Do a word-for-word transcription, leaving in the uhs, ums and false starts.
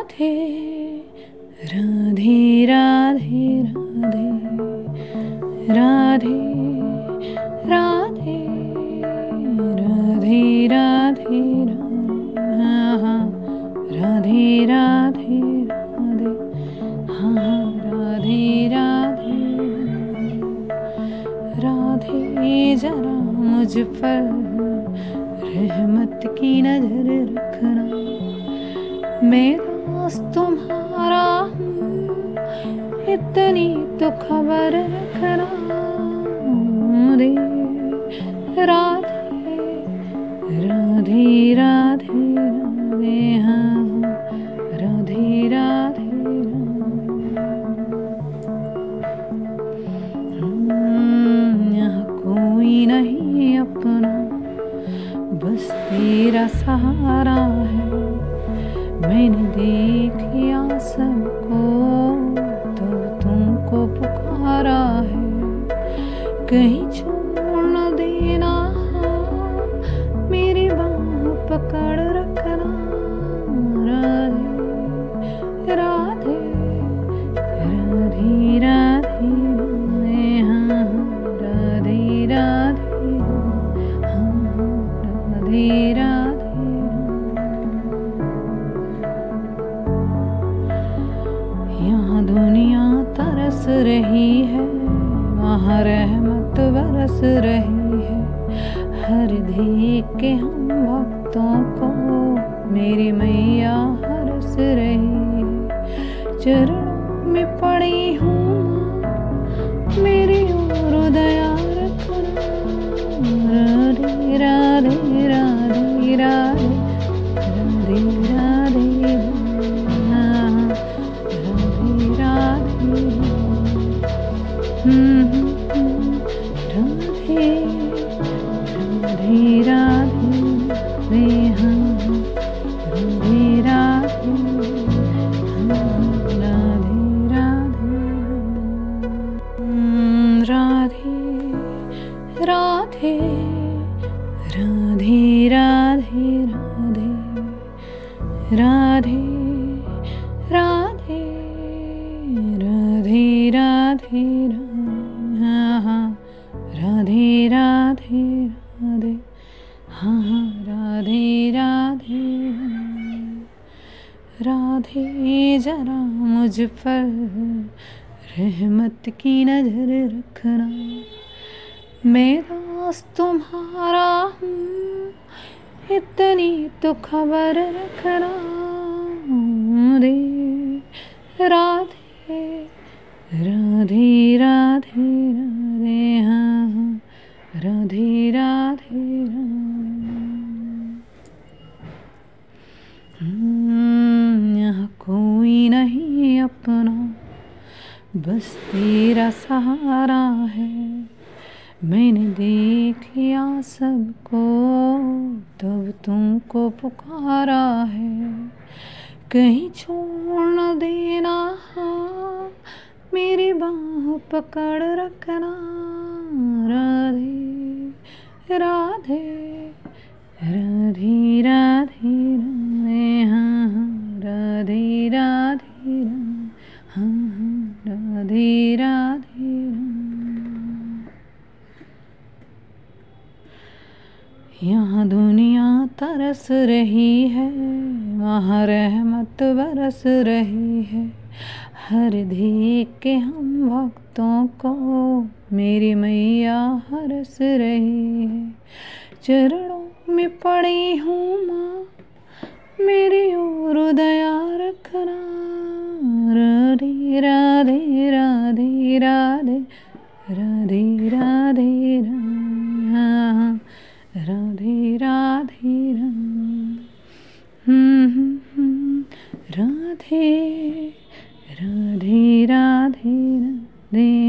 राधे राधे राधे राधे राधे राधे राधे राधे हाँ राधे राधे राधे हाँ राधे राधे राधे जरा मुझ पर रहमत की नजर रखना, मैं दोस्त तुम्हारा हूँ इतनी तो खबर रखना। रे राधे राधे राधे राधे हाँ राधे राधे यहाँ कोई नहीं अपना, बस तेरा सहारा है। मैंने देख लिया सबको तो तुमको पुकारा है, कहीं छोड़ न देना, मेरी बाह पकड़ रखना। राधे राधे राधे राधे हाँ राधे राधे हाँ राधे राधे। यहाँ दुनिया तरस रही है, वहाँ रहमत बरस रही है। हर देख के हम भक्तों को मेरी मैया हरस रही है। चरणों में पड़ी हूँ मेरी ओर दया रखना। राधे राधे राधे राधे राधे राधे हाँ राधे राधे हम्म राधे राधे राधे हाँ राधे राधे हाँ राधे राधे राधे राधे राधे राधे राधे राधे राधे राधे हाँ राधे राधे राधे हाँ राधे राधे राधे जरा मुझ पर रहमत की नजर रखना, मैं दोस्त तुम्हारा हूँ इतनी तो खबर रखना। रे राधे राधे राधे राधे हाँ राधे राधे यहाँ कोई नहीं अपना, बस तेरा सहारा है। मैंने देख लिया सबको तब तुमको पुकारा है, कहीं छोड़ न देना, मेरी बाह पकड़ रखना। राधे राधे राधे राधे राधे हाँ राधे राधे हाँ राधे राधे। यहाँ दुनिया तरस रही है, वहाँ रहमत बरस रही है। हर देख के हम भक्तों को मेरी मैया हरस रही है। चरणों में पड़ी हूँ माँ, मेरी ओर दया रखना। राधे राधे राधे राधे राधे राधे हाँ राधे राधे राधे राधे राधे राधे